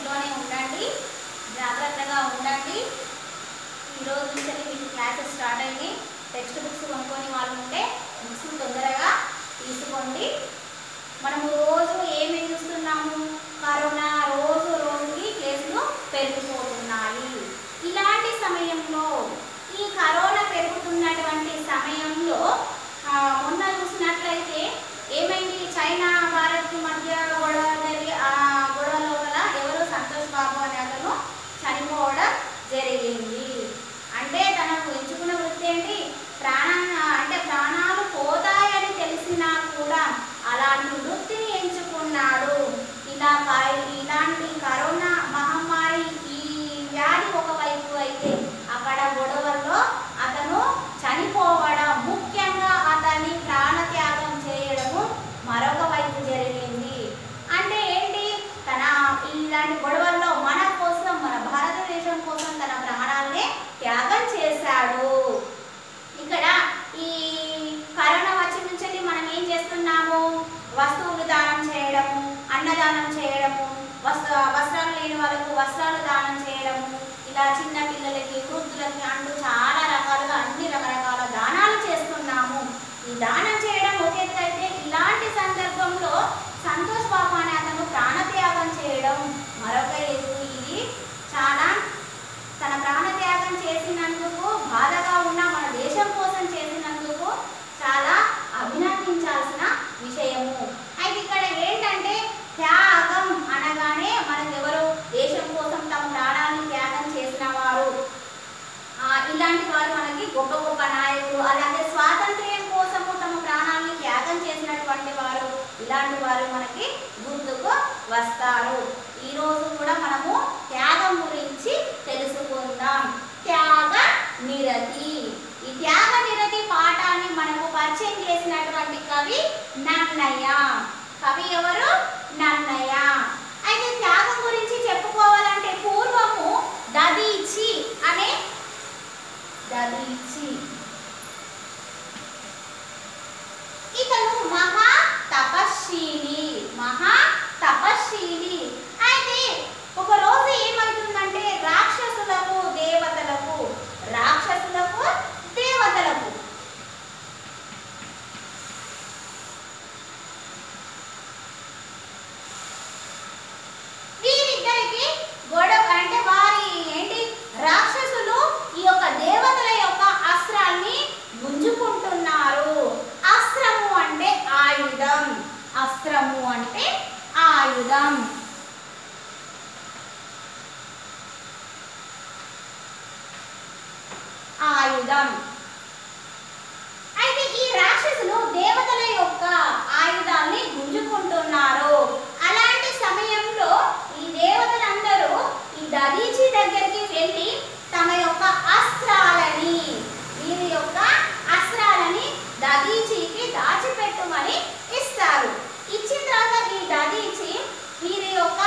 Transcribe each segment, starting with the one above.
ఇంట్లోనే ఉండండి, జాగ్రత్తగా ఉండండి. ఈరోజు నుంచి మీకు క్లాసెస్ స్టార్ట్ అయ్యి టెక్స్ట్ బుక్స్ కొనుక్కొని వాళ్ళు ఉంటే బుక్స్ తొందరగా తీసుకోండి. మనము రోజు ఏమి చూస్తున్నాము, కరోనా రోజు రోజుకి కేసులు పెరిగిపోతున్నాయి. ఇలాంటి సమయంలో ఈ కరోనా పెరుగుతున్నటువంటి సమయంలో మొన్న చూసినట్లయితే ఏమైంది, చైనా భారత్ మధ్య గొడవ జరిగి ఆ గొడవలో గల ఎవరు సంతోష్ బాబు అనే అతను చనిపోవడం జరిగింది. అంటే తనకు ఎంచుకున్న వృత్తి ఏంటి, ప్రాణాలు పోతాయని తెలిసినా కూడా అలాంటి వృత్తిని ఎంచుకున్నాడు. ఇలాంటి కరోనా మహమ్మారి ఈ వ్యాధి ఒకవైపు అయితే అక్కడ గొడవల్లో అతను చనిపోవడం, ముఖ్యంగా అతన్ని ప్రాణత్యాగం చేయడము మరొక వైపు జరిగింది. అంటే ఏంటి, ఇలాంటి గొడవల్లో మన కోసం, మన భారతదేశం కోసం తన ప్రాణాలనే త్యాగం చేశాడు. ఇక్కడ ఈ కరోనా వచ్చి నుంచి మనం ఏం చేస్తున్నాము, వస్తువులు దానం చేయడము, అన్నదానం చేయడము, వస్త్రాలు లేని వాళ్ళకు వస్త్రాలు దానం చేయడము, ఇలా చిన్న పిల్లలకి వృద్ధులకి అంటూ చాలా రకాలుగా అన్ని రకరకాల దానాలు చేస్తున్నాము. ఈ దానం చేయడం ఒక ఎత్తు అయితే, ఇలాంటి సందర్భంలో సంతోష్ బాబు అనే అతను ప్రాణత్యాగం చేయడం మరొక ఎత్తు. ఇది చాలా తన ప్రాణత్యాగం చేసినందుకు బాధగా ఉన్న మన దేశం కోసం చేసినందుకు చాలా అభినందించాల్సిన విషయము. అయితే ఇక్కడ ఏంటంటే త్యాగం అనగానే మనకెవరు, దేశం కోసం తమ ప్రాణాలను త్యాగం చేసిన వారు, ఇలాంటి వారు మనకి గొప్ప గొప్ప నాయకులు. అలాగే స్వాతంత్ర్యం కోసము తమ ప్రాణాలను త్యాగం చేసినటువంటి వారు, ఇలాంటి వారు మనకి గుర్తుకు వస్తారు. ఈరోజు కూడా మనము త్యాగం గురించి తెలుసుకుందాం. త్యాగ నిరతి. ఈ త్యాగ నిరతి పాఠాన్ని మనకు పరిచయం చేసినటువంటి కవి నన్నయ్య. కవి ఎవరు? నన్నయ్య. అయితే త్యాగం గురించి చెప్పుకోవాలంటే పూర్వము దదీచి ఇతను మహా తపస్శీలి. అయితే ఒక రోజు ఏమవుతుందంటే రాక్షసులకు దేవతలకు వీరిద్దరికి గొడవ. అంటే వారి ఏంటి, రాక్షసులు ఈ యొక్క దేవతల యొక్క అస్త్రాల్ని గుంజుకుంటున్నారు. అస్త్రము అంటే ఆయుధం. అయితే ఈ రాక్షసులు దేవతల యొక్క ఆయుధాన్ని గుంజుకుంటున్నారు. అలాంటి సమయంలో ఈ దేవతలందరూ ఈ దదీచి దగ్గరికి వెళ్ళి తమ యొక్క వీరి యొక్క అస్త్రాలని దదీచికి దాచిపెట్టుమని ఇస్తారు. ఇచ్చిన తర్వాత ఈ దదీచి వీరి యొక్క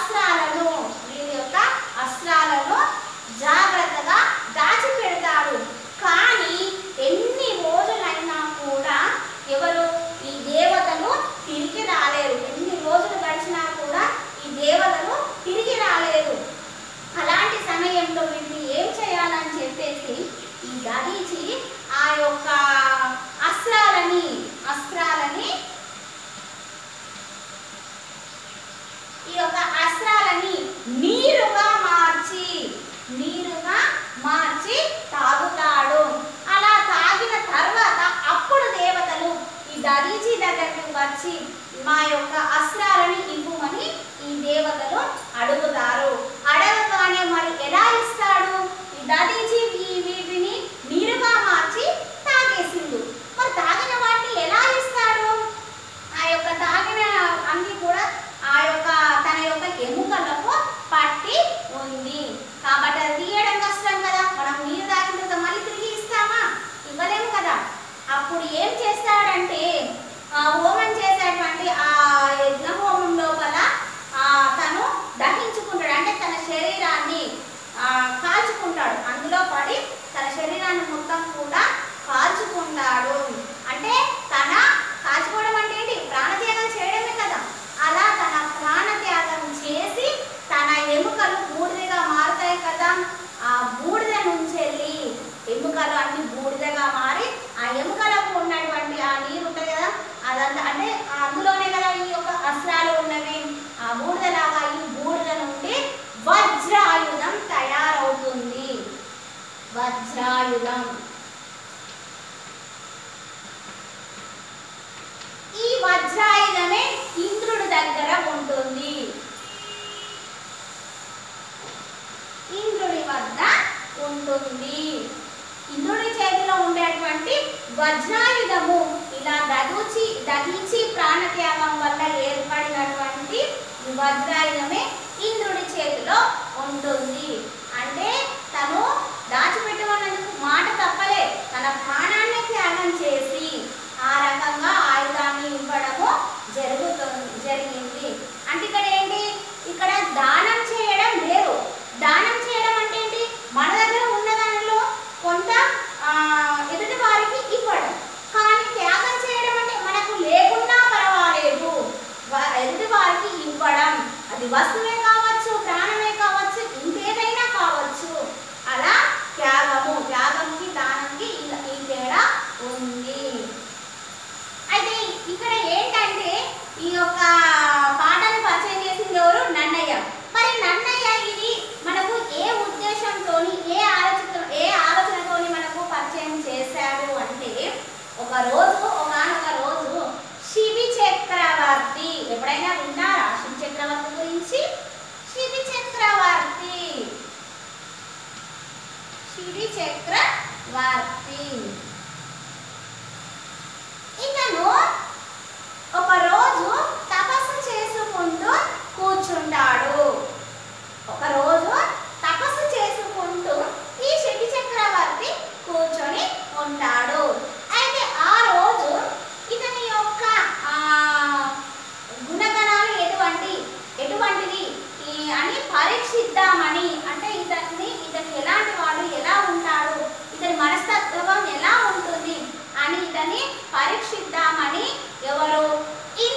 అస్త్రాలను జాగ్రత్తగా దాచిపెడతారు. కానీ ఎన్ని రోజులైనా కూడా ఎవరు, ఈ దేవతలు తిరిగి రాలేరు. ఎన్ని రోజులు గడిచినా కూడా ఈ దేవతలు తిరిగి రాలేరు. అలాంటి సమయంలో వీటిని ఏం చేయాలని చెప్పేసి ఈ దదీచి ఆ యొక్క అస్త్రాలని నీరుగా మార్చి తాగుతాడు. అలా తాగిన తర్వాత అప్పుడు దేవతలు ఈ దదీచి దగ్గరికి వచ్చి మా యొక్క అస్త్రాలని ఇవ్వమని ఈ దేవతలు అడుగుతారు. అడగగానే మరి ఎలా ఇస్తాడు, ఈ దదీచి వీటిని నీరుగా మార్చి తాగేసిండు. మరి తాగిన వాటిని ఎలా ఇస్తాడు? ఆ యొక్క తాగిన అన్ని కూడా తన యొక్క ఎముకలకు పట్టి ఉంది కాబట్టి అది తీయడం కష్టం కదా. మనం నీరు తాగిన తర్వాత మళ్ళీ తిరిగి ఇస్తామా? ఇవ్వలేము కదా. అప్పుడు ఏం చేస్తాడంటే హోమం చేసేటువంటి ఆ యజ్ఞ వజ్రాయుధము ఇలా దహించి ప్రాణత్యాగం వల్ల ఏర్పడినటువంటి వజ్రాయుధమే ఇంద్రుడి చేతిలో ఉంటుంది. అంటే తను దాచిపెట్టుకున్నందుకు మాట తప్పలే, తన ప్రాణాన్ని త్యాగం చేసి ఆ రకంగా ఆయుధాన్ని ఇవ్వడము జరిగింది. అంటే ఇక్కడ ఏంటి, ఇక్కడ దానం చేయడం వేరు. దానం చేయడం అంటే ఏంటి, మన దగ్గర ఉన్న దానిలో కొంత ఎదుటి వారికి ఇవ్వడం. కానీ త్యాగం చేయడం అంటే మనకు లేకున్నా పర్వాలేదు, ఎదుటి వారికి ఇవ్వడం. అది వస్తువే కావచ్చు, ప్రాణమే కావచ్చు, ఇంకేదైనా కావచ్చు. అలా త్యాగంకి దానంకి ఈ తేడా ఉంది. అయితే ఇక్కడ ఏంటంటే ఈ యొక్క పాటను పరిచయం చేసింది ఎవరు, నన్నయ్య. మరి నన్నయ్య ఇది మనకు ఏ ఉద్దేశంతోని ఏ ఆలోచనతోని మనకు పరిచయం చేశాడు అంటే, ఒకనొక రోజు శిబి చక్రవర్తి, ఎప్పుడైనా విన్నారా శిబి చక్రవర్తి గురించి? శిబి చక్రవర్తి ఇతను ఒకరోజు తపస్సు చేసుకుంటూ కూర్చుంటాడు. ఈ శిబి చక్రవర్తి కూర్చొని ఉంటాడు. అయితే ఆ రోజు ఇతని యొక్క గుణగణాలు ఎటువంటిది అని పరీక్షిద్దామని, అంటే ఇతను ఎలాంటి వాడు, ఎలా ఉంటాడు, ఇతని మనస్తత్వం ఎలా ఉంటుంది అని ఇతన్ని పరీక్షిద్దామని ఎవరు,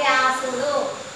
వ్యాసుడు.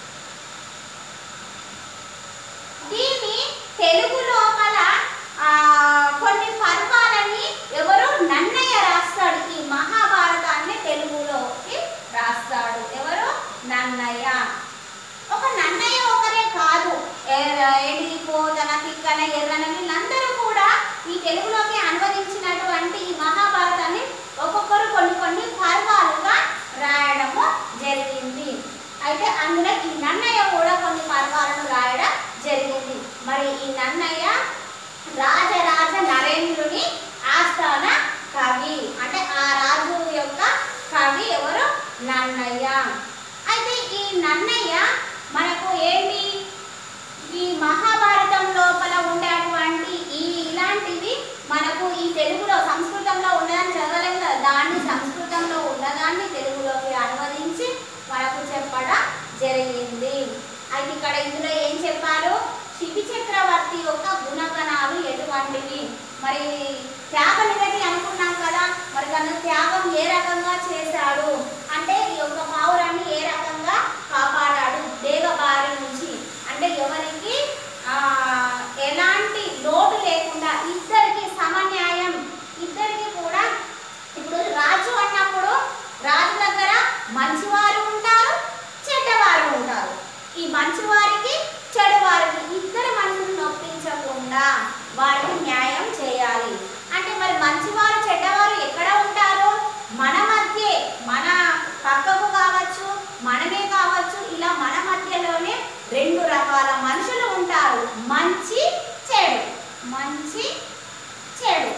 దీన్ని తెలుగు లోపల కొన్ని పర్వాలని ఎవరు నన్నయ్య రాస్తాడు. ఈ మహాభారతాన్ని తెలుగులోకి రాస్తాడు ఎవరు? నన్నయ్య. ఒక నన్నయ్య ఒకరే కాదు, పోతన తిక్కన ఎర్రన వీళ్ళందరూ కూడా ఈ తెలుగులోకి అనువదించినటువంటి ఈ మహాభారతాన్ని ఒక్కొక్కరు కొన్ని కొన్ని పర్వాలుగా రాయడము జరిగింది. అయితే అందులో ఈ నన్నయ్య కూడా కొన్ని పర్వాలను రాయడం జరిగింది. మరి ఈ నన్నయ్య రాజరాజ నరేంద్రుని ఆస్థాన కవి, అంటే ఆ రాజు యొక్క కవి ఎవరు? నన్నయ్య. అయితే ఈ నన్నయ్య మనకు ఏంటి, ఈ మహాభారతం లోపల ఉండేటువంటి ఇలాంటివి మనకు ఈ తెలుగులో సంస్కృతంలో ఉన్నదాన్ని చదవలేము కదా, దాన్ని సంస్కృతంలో ఉన్నదాన్ని తెలుగులోకి అనువదించి మనకు చెప్పడం జరిగింది. అయితే ఇక్కడ ఇందులో ఏం చెప్పారు? శిబి చక్రవర్తి యొక్క గుణగణాలు ఎటువంటివి? మరి త్యాగనిరతి అనుకున్నాం కదా, మరి తన త్యాగం ఏ రకంగా చేశాడు అంటే ఈ యొక్క పావురాన్ని ఏ రకంగా కాపాడాడు డేగ బారి నుంచి, అంటే ఎవరికి ఎలాంటి లోటు లేకుండా ఇద్దరికి సమన్యాయం, ఇద్దరికి కూడా. ఇప్పుడు రాజు అన్నప్పుడు రాజు దగ్గర మంచివారు ఉంటారు, చెడ్డవారు ఉంటారు. ఈ మంచివారికి చెడువారికి ఇద్దరు మనసును నొప్పించకుండా వారికి న్యాయం చేయాలి. అంటే మరి మంచివారు చెడ్డవారు ఎక్కడ ఉంటారు? మన మధ్య, మన పక్కకు కావచ్చు, మనమే కావచ్చు, ఇలా మన మధ్యలోనే రెండు రకాల మనుషులు ఉంటారు, మంచి చెడు. మంచి చెడు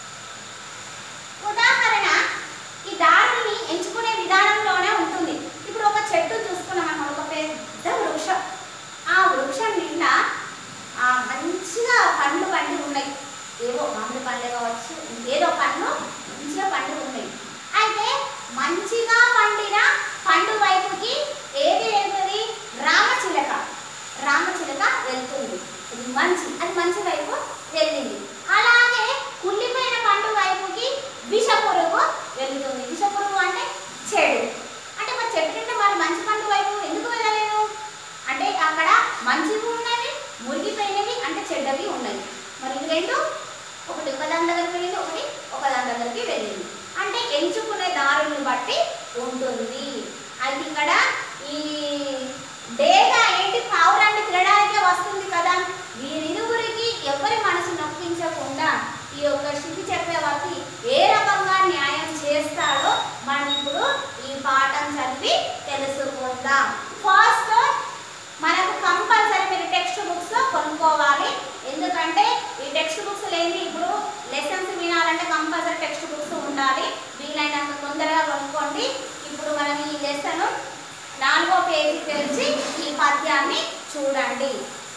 ఉదాహరణ ఈ దారిని ఎంచుకునే విధానంలోనే ఉంటుంది. ఇప్పుడు ఒక చెట్టు చూసుకున్నాం మనం, ఒక పెద్ద వృక్షం, ఆ వృక్షం నిండా మంచిగా పండ్లు పండి ఉన్నాయి, ఏవో మామిడి పండ్లు కావచ్చు, ఏదో పండ్లు మంచిగా పండు ఉన్నాయి. అయితే మంచిగా పండిన పండు వైపుకి ఏది వెళ్తుంది? రామచిలక. రామచిలక వెళ్తుంది, అది మంచి వైపు వెళ్ళింది. అలాగే కుళ్ళిపోయిన పండు వైపుకి విషపురుగు వెళ్తుంది. విషపురుగు అంటే చెడు. అంటే మరి చెట్టు కింద మరి మంచి పండు వైపు ఎందుకు వెళ్ళలేదు అంటే అక్కడ మంచివి ఉన్నవి, మురిగిపోయినవి అంటే చెడ్డవి ఉన్నాయి. మరి ఇవి రెండు ఒకటి ఒకదాని దగ్గరికి వెళ్ళింది, ఒకటి ఒకదాని దగ్గరికి వెళ్ళింది. అంటే ఎంచుకునే దారులను బట్టి ఉంటుంది. అయితే ఇక్కడ ఈ డేగ ఏంటి, పావురాన్ని తినడానికే వస్తుంది కదా, వీరిరువురికి ఎవరి మనసు నొప్పించకుండా ఈ యొక్క శిబి చక్రవర్తి ఏ రకంగా న్యాయం చేస్తాడో మనం ఇప్పుడు ఈ పాఠం చదివి తెలుసుకుందాం. ఫస్ట్ మనకు కంపల్సరీ మీరు టెక్స్ట్ బుక్స్ కొనుక్కోవాలి. ఎందుకంటే ఈ టెక్స్ట్ బుక్స్ లేని ఇప్పుడు లెసన్స్ వినాలంటే కంపల్సరీ టెక్స్ట్ బుక్స్ ఉండాలి. వీలైనంత తొందరగా కొనుక్కోండి. ఇప్పుడు మనం ఈ లెసన్ 4వ పేజీ తెరిచి ఈ పద్యాన్ని చూడండి.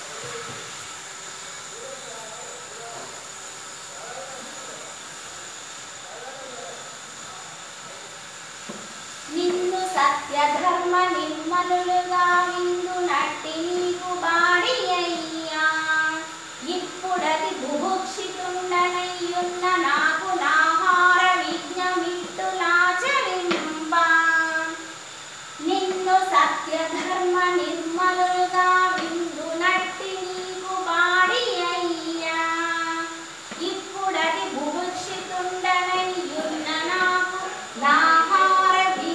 నిన్ను సత్య ధర్మ నిర్మలులుగా విందు నట్టి నీకు బాడి అయ్యా, ఇప్పుడది బుభుక్షితుండనయ్యున్న నాకు నాహార విజ్ఞమిట్టులాచరింప. నిన్ను సత్య ధర్మ నిర్మలుగా విందు నట్టి నీకు బాడి అయ్యా, ఇప్పుడది బుభుక్షితుండనయ్యున్న నాకు నాహార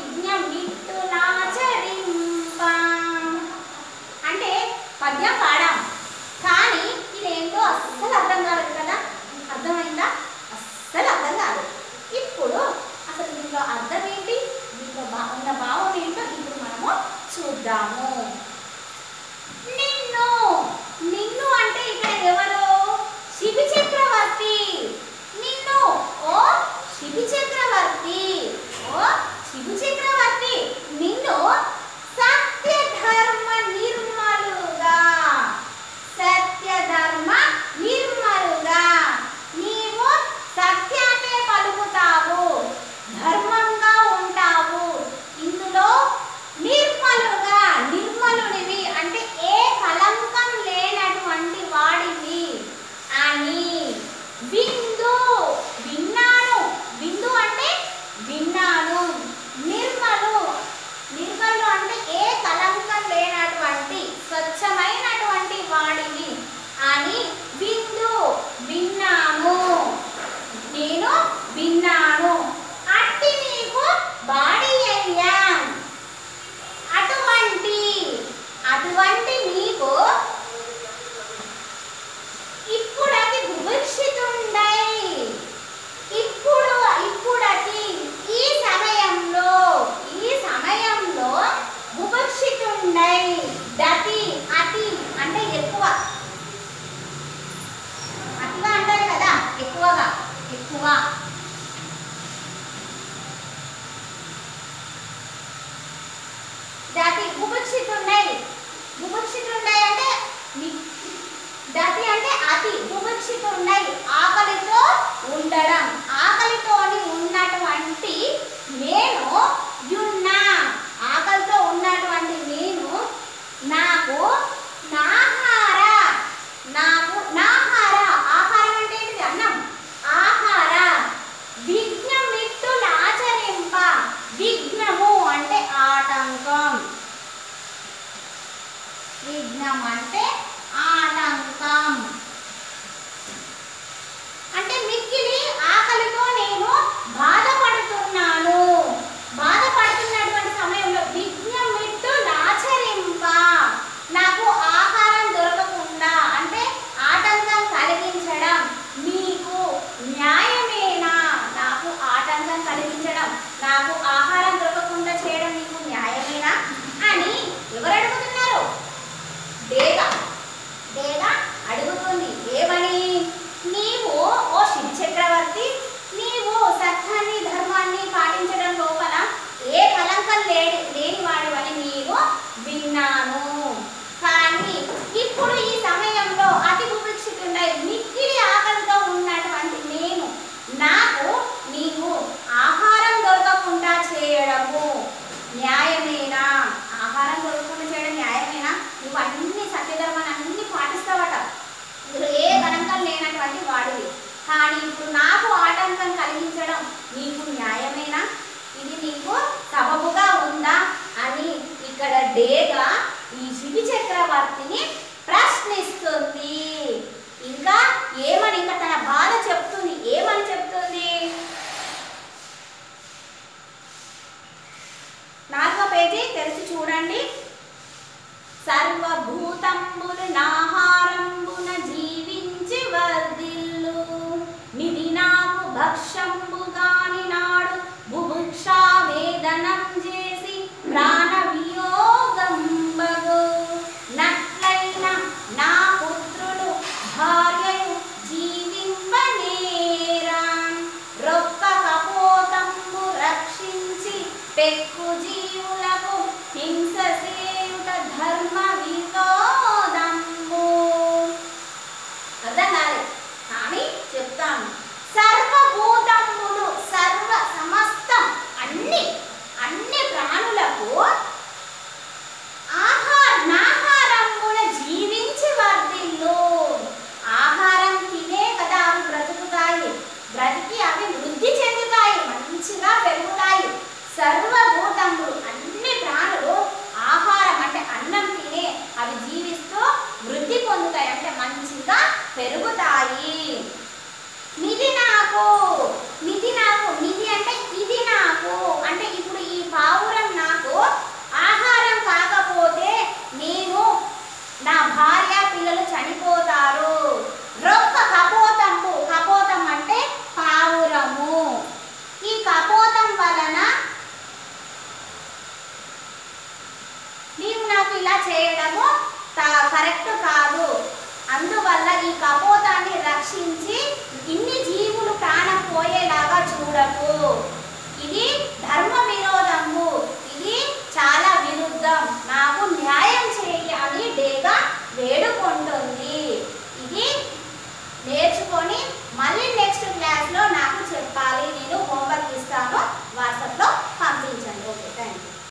విజ్ఞమిట్టులాచరింప. అంటే పద్యం పాడాం, కానీ ఇదేంటో అస్సలు అర్థం కాలేదు కదా. అర్థమైందా? అస్సలు అర్థం కాదు. ఇప్పుడు అసలు దీంట్లో అర్థం ఏంటి, దీంట్లో ఉన్న భావం ఏంటో ఇప్పుడు మనము చూద్దాము. నిన్ను, నిన్ను అంటే ఇక్కడ ఎవరు? శిబి చక్రవర్తి. నిన్ను, ఓ శిబి చక్రవర్తి, ఓ శిబి చక్రవర్తి, నిన్ను సత్య ధర్మ నిర్మలుగా, సత్య ధర్మ నిర్మలుగా, నీవు సత్యాన్నే పలుకుతావు, ధర్మంగా ఉంటావు, ఇందులో నిర్మలుగా, నిర్మలునివి అంటే ఏ కలంకం లేనటువంటి వాడివి అని. విందు, విన్నాను, విందు అంటే విన్నా ఎక్కువ. దతి బుభుక్షితుండై. బుభుక్షితుండై అంటే దతి అంటే అతి, బుభుక్షితుండై ఆకలితో ఉండడం. ఆకలితోని ఉన్నటువంటి నేను యున్నా, ఆకలితో ఉన్నటువంటి నేను నాకు నాహార, నాకు నాహార, ఆహారం అంటే ఏంటిది? అన్నం. ఆహార విఘ్నమిట్టులాచరింప. విఘ్నము అంటే ఆటంకం. విఘ్నం అంటే ఆటంకం. అంటే మిక్కిలి ఆకలితో నేను బాధపడుతున్నాను. బాధపడుతున్నటువంటి సమయంలో విఘ్నమిట్టులాచరింప, నాకు ఆహారం దొరకకుండా అంటే ఆటంకం కలిగించడం మీకు న్యాయమేనా? నాకు ఆటంకం కలిగించడం, నాకు ఆహారం దొరకకుండా చేయడం మీకు న్యాయమేనా అని ఎవరు అడుగుతున్నారు? డేగ. డేగ అడుగుతుంది. ఏమని? నీవు ఓ శివ చక్రవర్తి, నీవు సత్యాన్ని ధర్మాన్ని పాటించడం లోపల ఏ కలంకం లేని వాడివని నీవు విన్నాను. కానీ ఇప్పుడు ఈ సమయంలో అతి బుభుక్షితుండై మిక్కిలి ఆకలితో ఉన్నటువంటి నేను నాకు నీవు ఆహారం దొరకకుండా చేయడము న్యాయమేనా? ఆహారం దొరకకుండా చేయడం న్యాయమేనా? నువ్వు అన్ని సత్యధర్మాన్ని అన్ని పాటిస్తావట, ఇందులో ఏ కలంకం లేనటువంటి వాడివి. కానీ ఇప్పుడు నాకు ఆటంకం కలిగించడం నీకు న్యాయమేనా? ఇది నీకు సబబుగా ఉందా అని ఇక్కడ డేగ ఈ శిబి చక్రవర్తిని ప్రశ్నిస్తుంది. ఇంకా ఏమని, ఇంకా తన బాధ చెప్తుంది. ఏమని చెప్తుంది? 4వ పేజీ తెరిచి చూడండి. సర్వభూతంబులు నాహారంబున జీవించి వర్ధిల్లు, నిధి నాకు భక్షంబుగాని నాడు బుభుక్షా వేదనం చేసి ప్రాణ వియోగంబగు. నట్లైన నా పుత్రులు భార్యయు జీవింపనేరా, రొక్క కపోతంబు రక్షించి పెక్కు జీవులకు హింస సేయుట ధర్మ వినోదంబు. అర్థం కాలేదు కానీ చెప్తాను. సర్వభూతములు, సర్వ సమస్తం, అన్ని ప్రాణులకు నాహారంబున జీవించి వర్ధిల్లు. ఆహారం తినే కదా అవి బ్రతుకుతాయి, బ్రతికి అవి వృద్ధి చెందుతాయి, మంచిగా పెరుగుతాయి. సర్వభూతములు అన్ని ప్రాణులు ఆహారం అంటే అన్నం తినే అవి జీవిస్తూ వృద్ధి పొందుతాయి, అంటే మంచిగా పెరుగుతాయి. నిధి నాకు, నిధి నాకు, నిధి అంటే ఇది నాకు, అంటే ఇప్పుడు ఈ పావురం నాకు ఆహారం కాకపోతే నేను నా భార్య పిల్లలు చనిపోతారు. రొక్క కపోతంబు, కపోతం అంటే పావురము. ఈ కపోతం వలన నీవు నాకు ఇలా చేయడము కరెక్ట్ కాదు. అందువల్ల ఈ కపోతాన్ని రక్షించి ఇన్ని జీవులు ప్రాణం పోయేలాగా చూడకు. ఇది